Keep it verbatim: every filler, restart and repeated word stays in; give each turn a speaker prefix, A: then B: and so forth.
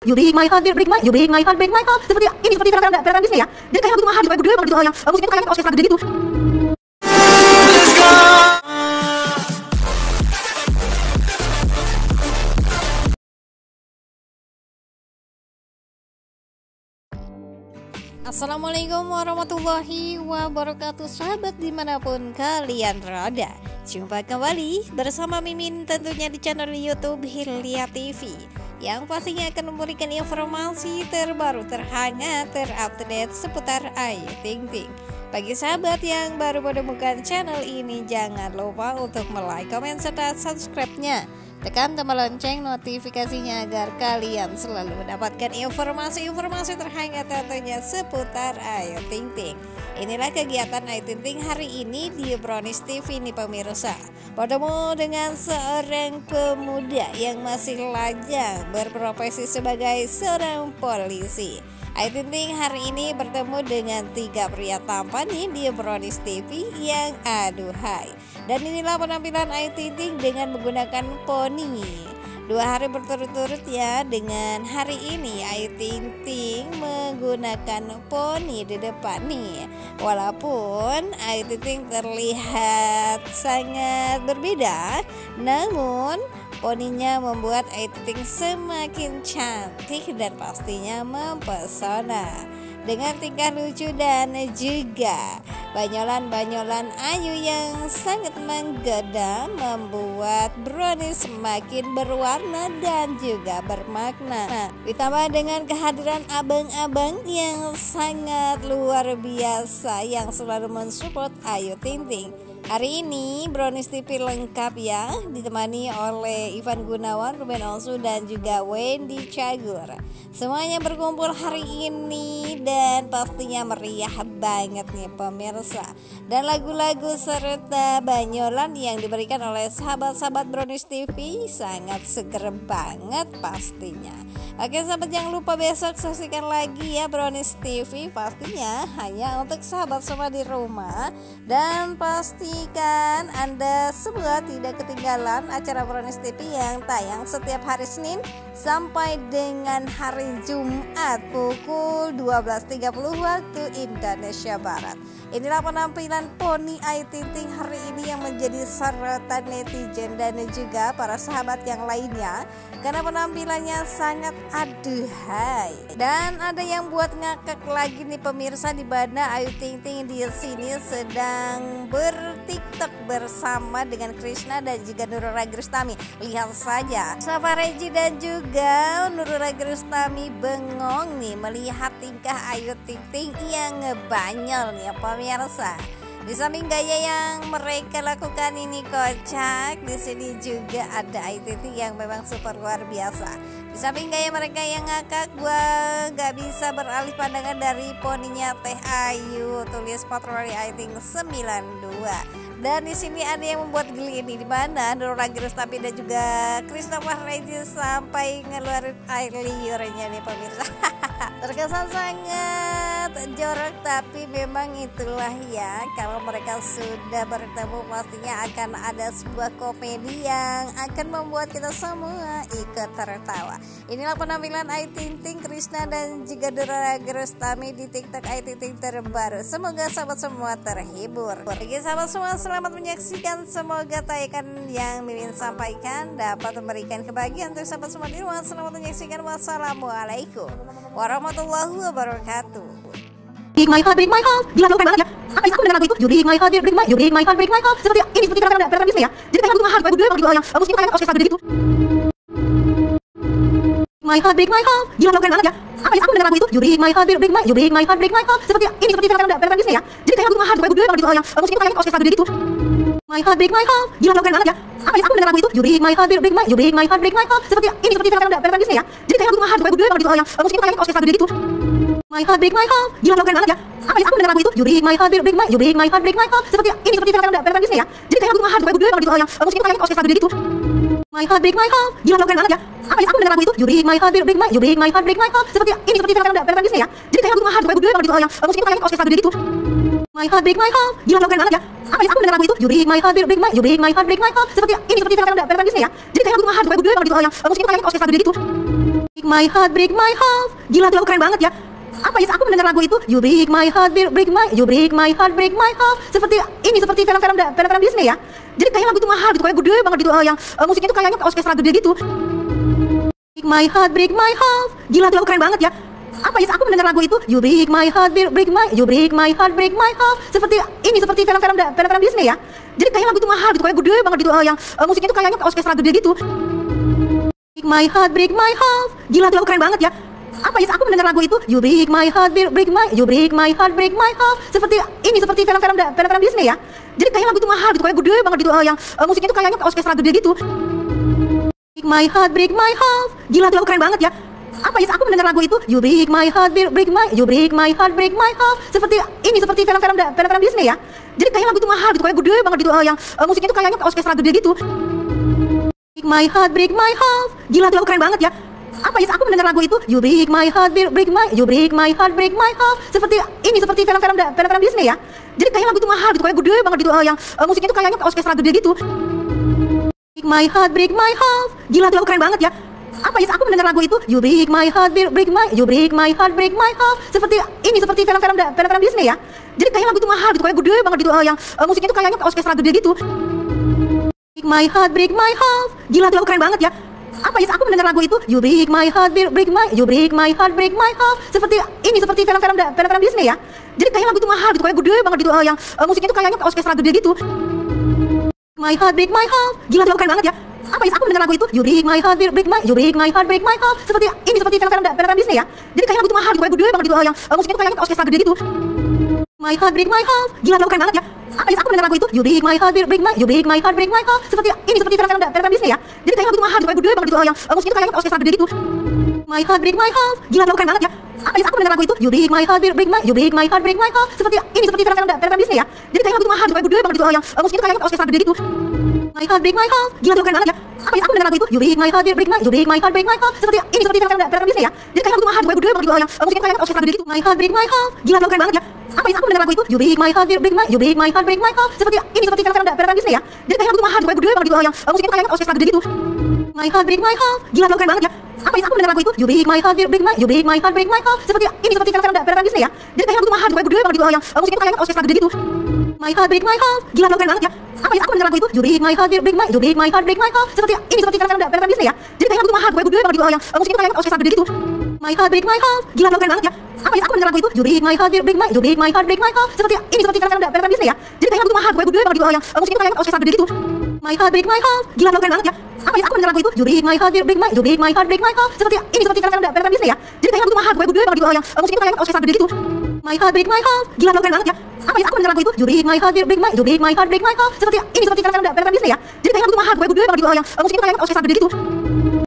A: You break my heart, break my, you break my heart, break my heart. Seperti ini, seperti film-film Disney ya. Jadi kayak lagu itu mahal gitu, kayak gede banget gitu yang musiknya kayak orkestra gede gitu.
B: Assalamualaikum warahmatullahi wabarakatuh, sahabat dimanapun kalian berada. Jumpa kembali bersama Mimin tentunya di channel YouTube Hilya T V, yang pastinya akan memberikan informasi terbaru, terhangat, terupdate seputar Ayu Ting Ting. Bagi sahabat yang baru menemukan channel ini, jangan lupa untuk like, komen, serta subscribe-nya. Tekan tombol lonceng notifikasinya agar kalian selalu mendapatkan informasi-informasi terhangat tentunya seputar Ayu Ting Ting. Inilah kegiatan Ayu Ting Ting hari ini di Brownies T V nih pemirsa. Bertemu dengan seorang pemuda yang masih lajang berprofesi sebagai seorang polisi. Ayu Ting Ting hari ini bertemu dengan tiga pria tampan nih di Brownies T V yang aduhai. Dan inilah penampilan Ayu Ting Ting dengan menggunakan poni. Dua hari berturut-turut ya, dengan hari ini Ayu Ting Ting menggunakan poni di depan nih. Walaupun Ayu Ting Ting terlihat sangat berbeda, namun poninya membuat Ayu Ting Ting semakin cantik dan pastinya mempesona. Dengan tingkah lucu dan juga banyolan-banyolan Ayu yang sangat menggoda membuat Brownies semakin berwarna dan juga bermakna. Nah, ditambah dengan kehadiran abang-abang yang sangat luar biasa yang selalu mensupport Ayu Ting Ting. Hari ini Brownies T V lengkap ya, ditemani oleh Ivan Gunawan, Ruben Onsu, dan juga Wendy Cagur. Semuanya berkumpul hari ini dan pastinya meriah banget nih pemirsa. Dan lagu-lagu serta banyolan yang diberikan oleh sahabat-sahabat Brownies T V sangat seger banget pastinya. Oke sahabat, jangan lupa besok saksikan lagi ya Brownies T V, pastinya hanya untuk sahabat semua di rumah. Dan pastikan Anda semua tidak ketinggalan acara Brownies T V yang tayang setiap hari Senin sampai dengan hari Jumat pukul dua belas tiga puluh waktu Indonesia Barat. Inilah penampilan poni Ayu Ting Ting hari ini yang menjadi sorotan netizen dan juga para sahabat yang lainnya karena penampilannya sangat aduhai. Dan ada yang buat ngakak lagi nih pemirsa, di mana Ayu Ting Ting di sini sedang ber-TikTok bersama dengan Krishna dan juga Nurul Ragustami. Lihat saja, Safa Reji dan juga Nurul Ragustami bengong nih melihat tingkah Ayu Ting Ting yang ngebanyol nih ya pemirsa. Di samping gaya yang mereka lakukan ini kocak, di sini juga ada Ayu Ting Ting yang memang super luar biasa. Di samping gaya mereka yang ngakak, gua gak bisa beralih pandangan dari poninya Teh Ayu, tulis patroli Ayu Ting Ting sembilan dua. Dan di sini ada yang membuat geli ini, di mana Nurul Ragustami dan juga Krishna Wahreji sampai ngeluarin air liurnya nih pemirsa. Terkesan sangat jorok, tapi memang itulah ya, kalau mereka sudah bertemu pastinya akan ada sebuah komedi yang akan membuat kita semua ikut tertawa. Inilah penampilan Ayu Ting Ting, Krishna dan juga Nurul Ragustami di TikTok Ayu Ting Ting terbaru. Semoga sahabat semua terhibur. Bagi sahabat semua, selamat menyaksikan. Semoga tayangan yang Mimin sampaikan dapat memberikan kebahagiaan untuk sahabat semua di rumah. Selamat menyaksikan. Wassalamualaikum warahmatullahi wabarakatuh.
A: Break my heart, break my heart. Gila lo keren banget ya. Sampai aku mendengar lagu itu, you break my heart, break my, you break my heart, break my heart. Seperti ini, seperti film-film Disney ya. Jadi kayak lagu itu mahal, kayak gede banget gitu yang musiknya kayak orkestra gede gitu. My heart, break my heart. Gila lo keren banget ya. Sampai aku mendengar lagu itu, you break my heart, break my, you break my heart, break my heart. Seperti ini, seperti film-film Disney ya. Jadi kayak lagu itu mahal, kayak gede banget gitu yang musiknya kayak orkestra gede gitu. My heart, break my heart. Gila lo keren banget ya. Sampai aku mendengar lagu itu, you break my heart, break my, you break my heart, break my heart. Seperti ini, seperti film-film Disney ya. Jadi kayak lagu itu mahal, kayak gede banget gitu yang musiknya kayak orkestra gede gitu. My heart break my heart. Gila lo keren banget ya. Apa ya aku mendengar lagu itu? You break my heart, break my, you break my heart, break my heart. Seperti ini seperti film-film film Disney ya. Jadi kayak lagu mahal, kayak gede banget gitu yang musiknya kayak orkestra gede gitu. My heart break my heart. Gila lo keren banget ya. Apa ya aku mendengar lagu itu? You break my heart, break my, you break my heart, break my heart. Seperti ini seperti film-film film Disney ya. Jadi kayak lagu mahal, kayak gede banget gitu yang musiknya kayak orkestra gede gitu. My heart break my heart. Gila lo keren banget ya. Apa ya aku mendengar lagu itu? You break my heart, break my, you break my heart, break my heart. Seperti ini seperti film-film film Disney ya. Jadi kayak lagu mahal, kayak gede banget gitu yang musiknya kayak orkestra gede gitu. My heart break my heart. Gila lo keren banget ya. Apa ya aku mendengar lagu itu? You break my heart, break my, you break my heart, break my heart. Seperti ini seperti film-film film-film Disney ya. Jadi kayak lagu itu mahal gitu, kayak gede banget gitu yang musiknya itu kayaknya orkestra gede gitu. My heart break my heart. Gila lo keren banget ya. Apa ya aku mendengar lagu itu? You break my heart, break my, you break my heart, break my heart. Seperti ini seperti film-film film-film Disney ya. Jadi kayak lagu itu mahal gitu, kayak gede banget gitu yang musiknya itu kayaknya orkestra gede gitu. My heart break my heart. Gila lo keren banget ya. Apa ya aku mendengar lagu itu? You break my heart, break my, you break my heart, break my heart. Seperti ini seperti film-film film-film Disney ya. Jadi kayak lagu itu mahal gitu, kayak gede banget gitu yang musiknya itu kayaknya orkestra gede gitu. My heart break my heart. Gila lo keren banget ya. Apa ya aku mendengar lagu itu? You break my heart, break my, you break my heart, break my heart. Seperti ini seperti film-film film-film Disney ya. Jadi kayak lagu itu mahal gitu, kayak gede banget gitu yang musiknya itu kayaknya orkestra gede gitu. My heart break my heart. Gila lo keren banget ya. Apa ya aku mendengar lagu itu? You break my heart, break my, you break my heart, break my heart. Seperti ini seperti film-film film-film Disney ya. Jadi kayak lagu itu mahal gitu, kayak gede banget gitu yang musiknya itu kayaknya orkestra gede gitu. My heart break my heart. Gila lo keren banget ya. Apa ya aku mendengar lagu itu? You break my heart, break my, you break my heart, break my heart. Seperti ini seperti film-film film-film Disney ya. Jadi kayak lagu itu mahal gitu, kayak gede banget gitu yang musiknya itu kayaknya orkestra gede gitu. My heart break my heart. Gila lo keren banget ya. Apa ya aku mendengar lagu itu? You break my heart, break my, you break my heart, break my heart. Seperti ini seperti film-film film-film Disney ya. Jadi kayak lagu itu mahal gitu, kayak gede banget gitu yang musiknya itu kayaknya orkestra gede gitu. My heart break my heart. Gila lo keren banget ya. Apa ya aku mendengar lagu itu? You break my heart, break my, you break my heart, break my heart. Seperti ini seperti film-film film-film Disney ya. Jadi kayak lagu itu mahal gitu, kayak gede banget gitu yang musiknya itu kayaknya orkestra gede gitu. My heart break my heart. Gila lo keren banget ya. Apa ya aku mendengar lagu itu? You break my heart, break my, you break my heart, break my heart. Seperti ini seperti film-film film-film Disney ya. Jadi kayak lagu itu mahal gitu, kayak gede banget gitu yang musiknya itu kayaknya orkestra gede gitu. My heart break my heart. Gila lo keren banget ya. Apa ya aku mendengar lagu itu? You break my heart, break my, you break my heart, break my heart. Seperti ini seperti film-film film-film Disney ya. Jadi kayak lagu itu mahal gitu, kayak gede banget gitu yang musiknya itu kayaknya orkestra gede gitu. My heart break my heart. Gila lo keren banget ya. Apa ya aku mendengar lagu itu? You break my heart, break my, you break my heart, break my heart. Seperti ini seperti film-film film-film Disney ya. Jadi kayak lagu itu mahal gitu, kayak gede banget gitu yang musiknya itu kayaknya orkestra gede gitu. My heart break my heart. Gila lo keren banget ya. Apa ya aku mendengar lagu itu? You break my heart, break my, you break my heart, break my heart. Seperti ini seperti film-film film-film Disney ya. Jadi kayak lagu itu mahal gitu, kayak gede banget gitu yang musiknya itu kayaknya orkestra gede gitu. My heart break my heart. Gila lo keren banget ya. Apa ya aku mendengar lagu itu? You break my heart, break my, you break my heart, break my heart. Seperti ini seperti film-film film-film Disney ya. Jadi kayak lagu itu mahal gitu, kayak gede banget gitu yang musiknya itu kayaknya orkestra gede gitu. My heart break my heart. Gila lo keren banget ya. Apa ya aku mendengar lagu itu? You break my heart, break my, you break my heart, break my heart. Seperti ini seperti film-film film-film Disney ya. Jadi kayak lagu itu mahal gitu, kayak gede banget gitu yang musiknya itu kayaknya orkestra gede gitu. My heart break my heart. Gila lo keren banget ya. Apa ya aku mendengar lagu itu? You break my heart, break my, you break my heart, break my heart. Seperti ini seperti film-film film-film Disney ya. Jadi kayak lagu itu mahal gitu, kayak gede banget gitu yang musiknya itu kayaknya orkestra gede gitu. My heart break my heart. Gila lo keren banget ya. Apa ya aku mendengar lagu itu? You break my heart, break my, you break my heart, break my heart. Seperti ini seperti film-film film-film Disney ya. Jadi kayak lagu itu mahal gitu, kayak gede banget gitu yang musiknya itu kayaknya orkestra gede gitu. My heart break my heart. Gila lo keren banget ya. Apa ya aku mendengar lagu itu? You break my heart, break my, you break my heart, break my heart. Seperti ini seperti film-film film-film Disney ya. Jadi kayak lagu itu mahal gitu, kayak gede banget gitu yang musiknya itu kayaknya orkestra gede gitu.